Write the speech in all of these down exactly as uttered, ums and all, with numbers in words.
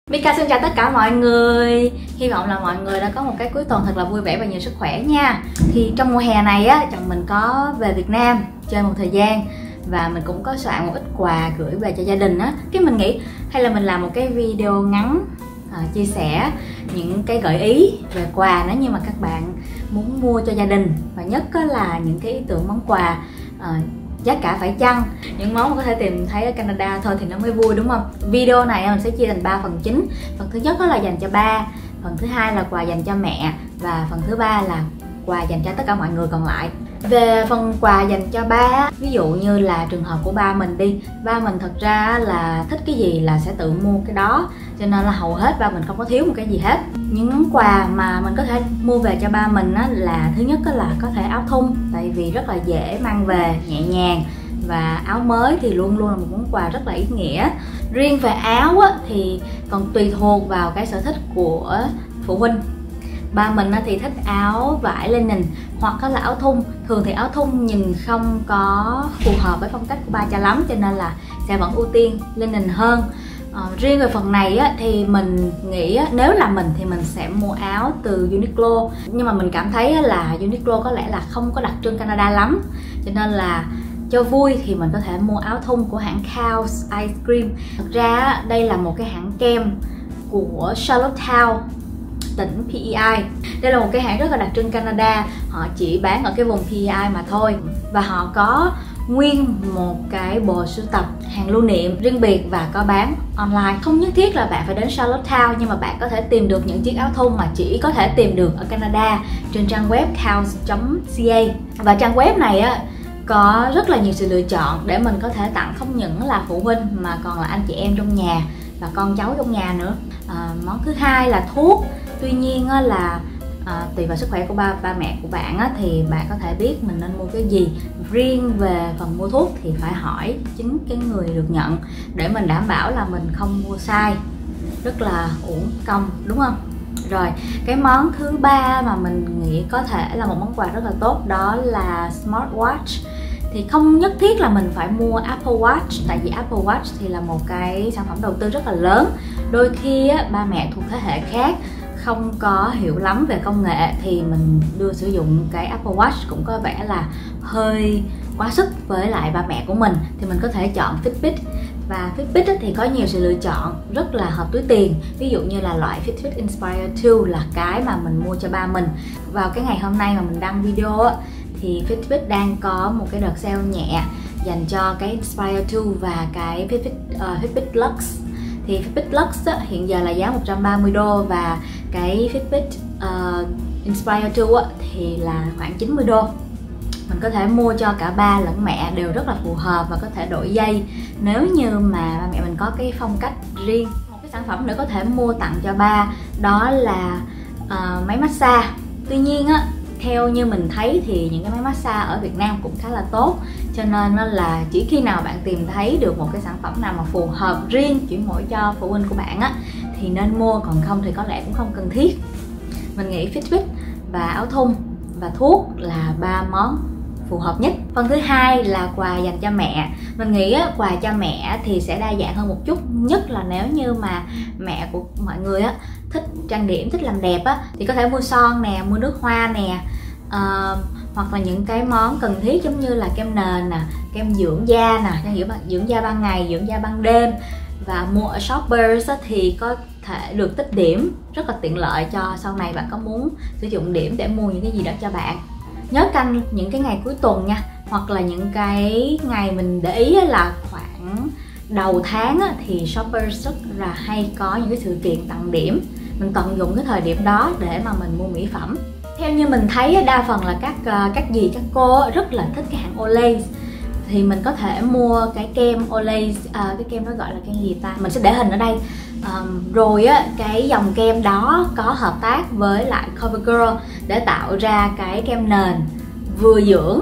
Mika xin chào tất cả mọi người. Hy vọng là mọi người đã có một cái cuối tuần thật là vui vẻ và nhiều sức khỏe nha. Thì trong mùa hè này á, chồng mình có về Việt Nam chơi một thời gian và mình cũng có soạn một ít quà gửi về cho gia đình á. Cái mình nghĩ hay là mình làm một cái video ngắn à, chia sẻ những cái gợi ý về quà nếu như mà các bạn muốn mua cho gia đình, và nhất là những cái ý tưởng món quà à, giá cả phải chăng, những món mà có thể tìm thấy ở Canada thôi thì nó mới vui, đúng không? Video này mình sẽ chia thành ba phần chính. Phần thứ nhất đó là dành cho ba, phần thứ hai là quà dành cho mẹ, và phần thứ ba là quà dành cho tất cả mọi người còn lại. Về phần quà dành cho ba, ví dụ như là trường hợp của ba mình đi, ba mình thật ra là thích cái gì là sẽ tự mua cái đó, cho nên là hầu hết ba mình không có thiếu một cái gì hết. Những món quà mà mình có thể mua về cho ba mình á, là thứ nhất là có thể áo thun, tại vì rất là dễ mang về, nhẹ nhàng, và áo mới thì luôn luôn là một món quà rất là ý nghĩa. Riêng về áo á, thì còn tùy thuộc vào cái sở thích của phụ huynh. Ba mình thì thích áo vải linen hoặc là áo thun. Thường thì áo thun nhìn không có phù hợp với phong cách của ba cho lắm, cho nên là sẽ vẫn ưu tiên linen hơn. À, riêng về phần này á, thì mình nghĩ á, nếu là mình thì mình sẽ mua áo từ Uniqlo. Nhưng mà mình cảm thấy á, là Uniqlo có lẽ là không có đặc trưng Canada lắm, cho nên là cho vui thì mình có thể mua áo thun của hãng Cows Ice Cream. Thật ra đây là một cái hãng kem của Charlottetown, tỉnh pê e i. Đây là một cái hãng rất là đặc trưng Canada. Họ chỉ bán ở cái vùng pê e i mà thôi. Và họ có nguyên một cái bộ sưu tập hàng lưu niệm riêng biệt và có bán online. Không nhất thiết là bạn phải đến Charlottetown, nhưng mà bạn có thể tìm được những chiếc áo thun mà chỉ có thể tìm được ở Canada trên trang web cows chấm c a. Và trang web này á, có rất là nhiều sự lựa chọn để mình có thể tặng không những là phụ huynh mà còn là anh chị em trong nhà và con cháu trong nhà nữa. À, món thứ hai là thuốc. Tuy nhiên á, là à, tùy vào sức khỏe của ba ba mẹ của bạn á, thì bạn có thể biết mình nên mua cái gì. Riêng về phần mua thuốc thì phải hỏi chính cái người được nhận để mình đảm bảo là mình không mua sai, rất là uổng công, đúng không? Rồi, cái món thứ ba mà mình nghĩ có thể là một món quà rất là tốt đó là smartwatch. Thì không nhất thiết là mình phải mua Apple Watch, tại vì Apple Watch thì là một cái sản phẩm đầu tư rất là lớn. Đôi khi á, ba mẹ thuộc thế hệ khác không có hiểu lắm về công nghệ thì mình đưa sử dụng cái Apple Watch cũng có vẻ là hơi quá sức với lại ba mẹ của mình, thì mình có thể chọn Fitbit. Và Fitbit thì có nhiều sự lựa chọn rất là hợp túi tiền. Ví dụ như là loại Fitbit Inspire hai là cái mà mình mua cho ba mình. Vào cái ngày hôm nay mà mình đăng video á, thì Fitbit đang có một cái đợt sale nhẹ dành cho cái Inspire hai và cái Fitbit, uh, Fitbit Lux. Thì Fitbit Lux á, hiện giờ là giá một trăm ba mươi đô, và cái Fitbit uh, Inspire hai á, thì là khoảng chín mươi đô. Mình có thể mua cho cả ba lẫn mẹ đều rất là phù hợp, và có thể đổi dây nếu như mà ba mẹ mình có cái phong cách riêng. Một cái sản phẩm nữa có thể mua tặng cho ba đó là uh, máy massage. Tuy nhiên á, theo như mình thấy thì những cái máy massage ở Việt Nam cũng khá là tốt, cho nên là chỉ khi nào bạn tìm thấy được một cái sản phẩm nào mà phù hợp riêng chỉ mỗi cho phụ huynh của bạn á thì nên mua, còn không thì có lẽ cũng không cần thiết. Mình nghĩ Fitbit và áo thun và thuốc là ba món phù hợp nhất. Phần thứ hai là quà dành cho mẹ. Mình nghĩ á, quà cho mẹ thì sẽ đa dạng hơn một chút, nhất là nếu như mà mẹ của mọi người á thích trang điểm, thích làm đẹp á, thì có thể mua son nè, mua nước hoa nè, uh, hoặc là những cái món cần thiết giống như là kem nền nè, kem dưỡng da nè, kem dưỡng da ban ngày, dưỡng da ban đêm. Và mua ở Shoppers á, thì có thể được tích điểm, rất là tiện lợi cho sau này bạn có muốn sử dụng điểm để mua những cái gì đó cho bạn. Nhớ canh những cái ngày cuối tuần nha, hoặc là những cái ngày mình để ý là khoảng đầu tháng á, thì Shoppers rất là hay có những cái sự kiện tặng điểm. Mình tận dụng cái thời điểm đó để mà mình mua mỹ phẩm. Theo như mình thấy đa phần là các các dì, các cô rất là thích cái hãng Olay. Thì mình có thể mua cái kem Olay, à, cái kem đó gọi là kem gì ta? Mình sẽ để hình ở đây. Um, rồi á, cái dòng kem đó có hợp tác với lại CoverGirl để tạo ra cái kem nền vừa dưỡng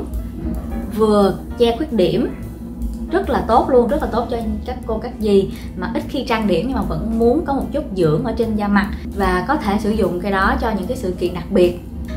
vừa che khuyết điểm, rất là tốt luôn, rất là tốt cho các cô các dì mà ít khi trang điểm nhưng mà vẫn muốn có một chút dưỡng ở trên da mặt, và có thể sử dụng cái đó cho những cái sự kiện đặc biệt.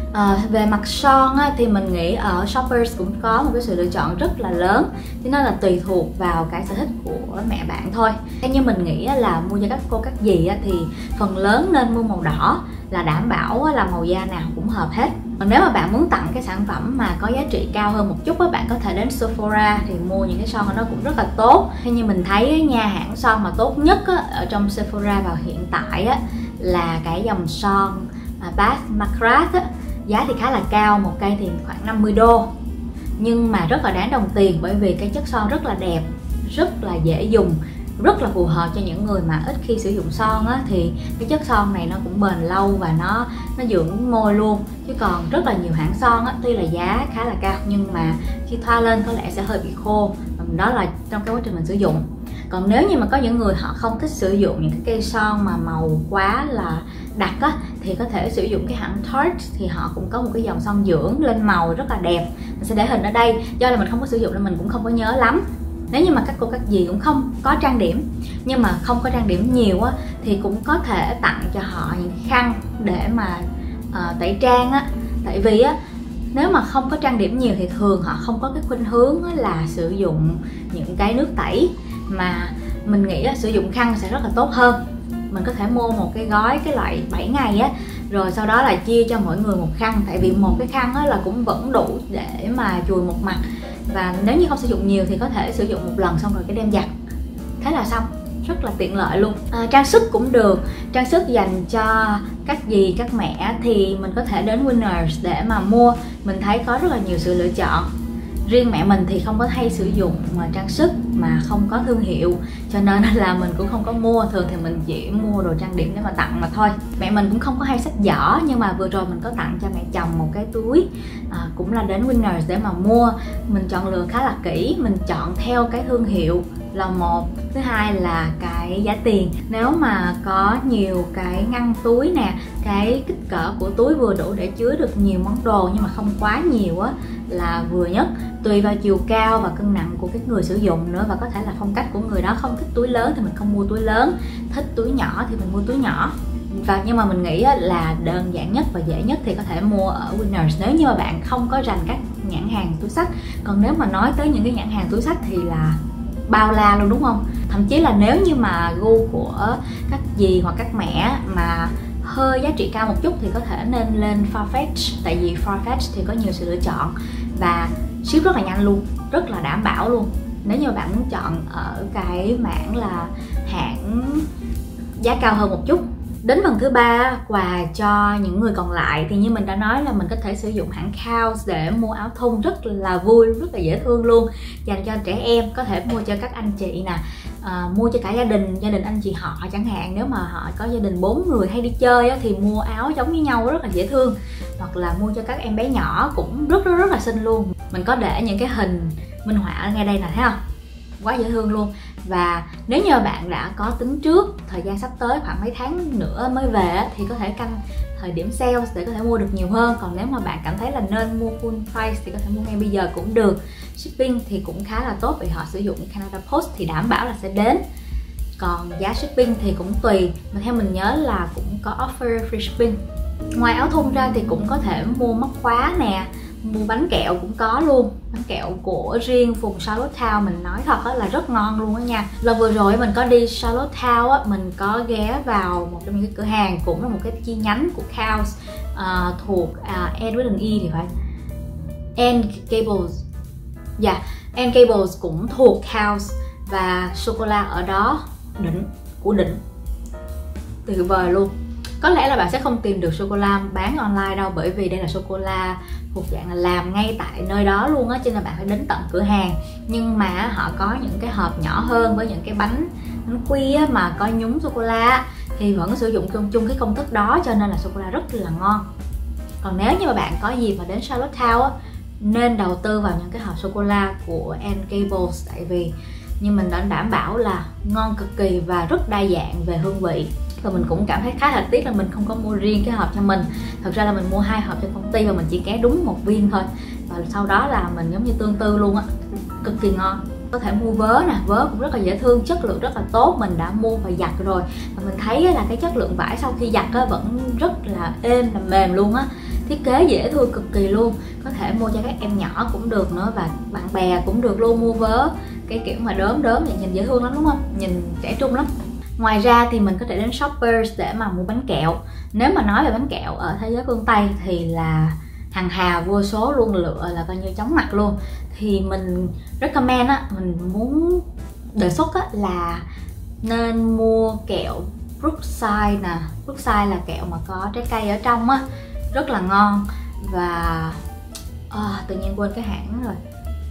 À, về mặt son á, thì mình nghĩ ở Shoppers cũng có một cái sự lựa chọn rất là lớn, thì nó là tùy thuộc vào cái sở thích của mẹ bạn thôi. Theo như mình nghĩ là mua cho các cô các dì á, thì phần lớn nên mua màu đỏ, là đảm bảo là màu da nào cũng hợp hết. Còn nếu mà bạn muốn tặng cái sản phẩm mà có giá trị cao hơn một chút á, bạn có thể đến Sephora thì mua những cái son của nó cũng rất là tốt. Theo như mình thấy nha, hãng son mà tốt nhất á, ở trong Sephora vào hiện tại á, là cái dòng son uh, Bath Macrat á. Giá thì khá là cao, một cây thì khoảng năm mươi đô, nhưng mà rất là đáng đồng tiền, bởi vì cái chất son rất là đẹp, rất là dễ dùng, rất là phù hợp cho những người mà ít khi sử dụng son á. Thì cái chất son này nó cũng bền lâu và nó nó dưỡng môi luôn. Chứ còn rất là nhiều hãng son á, tuy là giá khá là cao nhưng mà khi thoa lên có lẽ sẽ hơi bị khô, đó là trong cái quá trình mình sử dụng. Còn nếu như mà có những người họ không thích sử dụng những cái cây son mà màu quá là đặc á, thì có thể sử dụng cái hãng Tarte, thì họ cũng có một cái dòng son dưỡng lên màu rất là đẹp. Mình sẽ để hình ở đây, do là mình không có sử dụng nên mình cũng không có nhớ lắm. Nếu như mà các cô các dì cũng không có trang điểm, nhưng mà không có trang điểm nhiều á, thì cũng có thể tặng cho họ những khăn để mà uh, tẩy trang á. Tại vì á, nếu mà không có trang điểm nhiều thì thường họ không có cái khuynh hướng là sử dụng những cái nước tẩy, mà mình nghĩ là sử dụng khăn sẽ rất là tốt hơn. Mình có thể mua một cái gói cái loại bảy ngày á, rồi sau đó là chia cho mỗi người một khăn. Tại vì một cái khăn á là cũng vẫn đủ để mà chùi một mặt, và nếu như không sử dụng nhiều thì có thể sử dụng một lần xong rồi cái đem giặt, thế là xong, rất là tiện lợi luôn. À, trang sức cũng được, trang sức dành cho các dì các mẹ thì mình có thể đến Winners để mà mua. Mình thấy có rất là nhiều sự lựa chọn. Riêng mẹ mình thì không có hay sử dụng mà trang sức mà không có thương hiệu, cho nên là mình cũng không có mua. Thường thì mình chỉ mua đồ trang điểm để mà tặng mà thôi. Mẹ mình cũng không có hay xách giỏ, nhưng mà vừa rồi mình có tặng cho mẹ chồng một cái túi, à, cũng là đến Winners để mà mua. Mình chọn lựa khá là kỹ, mình chọn theo cái thương hiệu là một, thứ hai là cái giá tiền. Nếu mà có nhiều cái ngăn túi nè, cái kích cỡ của túi vừa đủ để chứa được nhiều món đồ nhưng mà không quá nhiều á là vừa nhất. Tùy vào chiều cao và cân nặng của cái người sử dụng nữa, và có thể là phong cách của người đó không thích túi lớn thì mình không mua túi lớn, thích túi nhỏ thì mình mua túi nhỏ. Và nhưng mà mình nghĩ là đơn giản nhất và dễ nhất thì có thể mua ở Winners, nếu như mà bạn không có rành các nhãn hàng túi xách. Còn nếu mà nói tới những cái nhãn hàng túi xách thì là bao la luôn, đúng không? Thậm chí là nếu như mà gu của các dì hoặc các mẹ mà hơi giá trị cao một chút thì có thể nên lên Farfetch. Tại vì Farfetch thì có nhiều sự lựa chọn và ship rất là nhanh luôn, rất là đảm bảo luôn. Nếu như bạn muốn chọn ở cái mảng là hãng giá cao hơn một chút. Đến phần thứ ba, quà cho những người còn lại, thì như mình đã nói là mình có thể sử dụng hãng Kaws để mua áo thun rất là vui, rất là dễ thương luôn, dành cho trẻ em. Có thể mua cho các anh chị nè, à, mua cho cả gia đình, gia đình anh chị họ chẳng hạn. Nếu mà họ có gia đình bốn người hay đi chơi á, thì mua áo giống như nhau rất là dễ thương. Hoặc là mua cho các em bé nhỏ cũng rất rất rất là xinh luôn. Mình có để những cái hình minh họa ở ngay đây nè, thấy không? Quá dễ thương luôn. Và nếu như bạn đã có tính trước thời gian sắp tới khoảng mấy tháng nữa mới về thì có thể canh thời điểm sale để có thể mua được nhiều hơn. Còn nếu mà bạn cảm thấy là nên mua full price thì có thể mua ngay bây giờ cũng được. Shipping thì cũng khá là tốt vì họ sử dụng Canada Post thì đảm bảo là sẽ đến. Còn giá shipping thì cũng tùy, mà theo mình nhớ là cũng có offer free shipping. Ngoài áo thun ra thì cũng có thể mua móc khóa nè, mua bánh kẹo cũng có luôn. Bánh kẹo của riêng vùng Charlottetown mình nói thật là rất ngon luôn đó nha. Lần vừa rồi mình có đi Charlottetown á, mình có ghé vào một trong những cái cửa hàng, cũng là một cái chi nhánh của Kaws, uh, thuộc uh, N với đường E thì phải, N Gables. Dạ, yeah, N Gables cũng thuộc Kaws, và sô-cô-la ở đó đỉnh của đỉnh, tuyệt vời luôn. Có lẽ là bạn sẽ không tìm được sô-cô-la bán online đâu, bởi vì đây là sô-cô-la thuộc dạng là làm ngay tại nơi đó luôn á, cho nên là bạn phải đến tận cửa hàng. Nhưng mà họ có những cái hộp nhỏ hơn với những cái bánh bánh quy á, mà có nhúng sô-cô-la thì vẫn sử dụng chung, chung cái công thức đó, cho nên là sô-cô-la rất là ngon. Còn nếu như mà bạn có gì mà đến Charlottetown á, nên đầu tư vào những cái hộp sô-cô-la của N Gables, tại vì nhưng mình đã đảm bảo là ngon cực kỳ và rất đa dạng về hương vị. Và mình cũng cảm thấy khá là tiếc là mình không có mua riêng cái hộp cho mình. Thật ra là mình mua hai hộp cho công ty và mình chỉ ké đúng một viên thôi. Và sau đó là mình giống như tương tư luôn á, cực kỳ ngon. Có thể mua vớ nè, vớ cũng rất là dễ thương, chất lượng rất là tốt, mình đã mua và giặt rồi và mình thấy là cái chất lượng vải sau khi giặt vẫn rất là êm, là mềm luôn á. Thiết kế dễ thương cực kỳ luôn, có thể mua cho các em nhỏ cũng được nữa và bạn bè cũng được luôn. Mua vớ cái kiểu mà đốm đốm thì nhìn dễ thương lắm đúng không, nhìn trẻ trung lắm. Ngoài ra thì mình có thể đến Shoppers để mà mua bánh kẹo. Nếu mà nói về bánh kẹo ở thế giới phương Tây thì là hàng hà vô số luôn, lựa là coi như chóng mặt luôn. Thì mình recommend á, mình muốn đề xuất á là nên mua kẹo Brookside nè. Brookside là kẹo mà có trái cây ở trong á, rất là ngon. Và à, tự nhiên quên cái hãng rồi.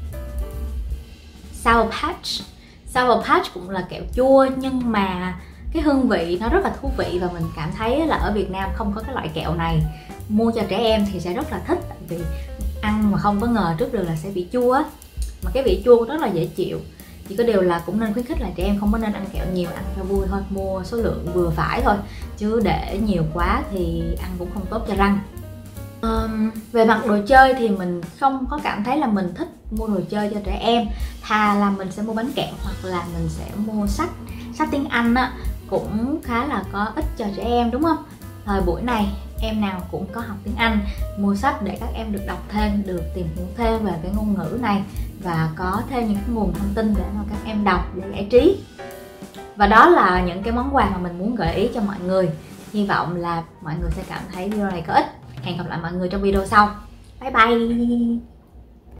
Sour Patch. Sour Patch cũng là kẹo chua nhưng mà cái hương vị nó rất là thú vị, và mình cảm thấy là ở Việt Nam không có cái loại kẹo này. Mua cho trẻ em thì sẽ rất là thích, vì ăn mà không có ngờ trước được là sẽ bị chua á, mà cái vị chua rất là dễ chịu. Chỉ có điều là cũng nên khuyến khích là trẻ em không có nên ăn kẹo nhiều, ăn cho vui thôi, mua số lượng vừa phải thôi, chứ để nhiều quá thì ăn cũng không tốt cho răng. Um, về mặt đồ chơi thì mình không có cảm thấy là mình thích mua đồ chơi cho trẻ em, thà là mình sẽ mua bánh kẹo hoặc là mình sẽ mua sách. Sách tiếng Anh á, cũng khá là có ích cho trẻ em đúng không? Thời buổi này em nào cũng có học tiếng Anh, mua sách để các em được đọc thêm, được tìm hiểu thêm về cái ngôn ngữ này và có thêm những cái nguồn thông tin để mà các em đọc để giải trí. Và đó là những cái món quà mà mình muốn gợi ý cho mọi người. Hy vọng là mọi người sẽ cảm thấy video này có ích. Hẹn gặp lại mọi người trong video sau. Bye bye.